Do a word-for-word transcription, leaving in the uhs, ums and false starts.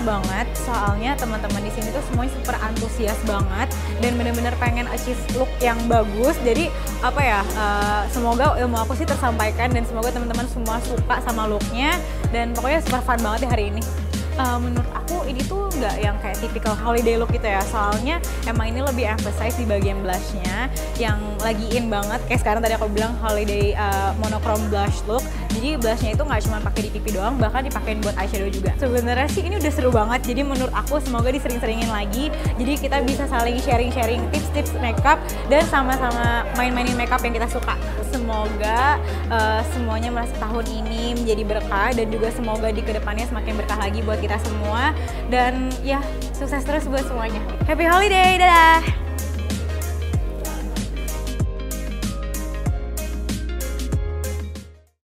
banget soalnya teman-teman di sini tuh semuanya super antusias banget dan bener-bener pengen achieve look yang bagus. Jadi apa ya, uh, semoga ilmu aku sih tersampaikan dan semoga teman-teman semua suka sama looknya dan pokoknya super fun banget di hari ini. Uh, menurut aku ini tuh nggak yang kayak typical holiday look gitu ya, soalnya emang ini lebih emphasize di bagian blushnya yang lagi in banget. Kayak sekarang tadi aku bilang holiday uh, monochrome blush look, jadi blushnya itu nggak cuma pakai di pipi doang, bahkan dipakein buat eyeshadow juga. Sebenarnya sih ini udah seru banget, jadi menurut aku semoga disering-seringin lagi, jadi kita bisa saling sharing-sharing tips-tips makeup dan sama-sama main-mainin makeup yang kita suka. Semoga uh, semuanya merasa tahun ini menjadi berkah dan juga semoga di kedepannya semakin berkah lagi buat kita semua dan ya sukses terus buat semuanya. Happy holiday, dadah!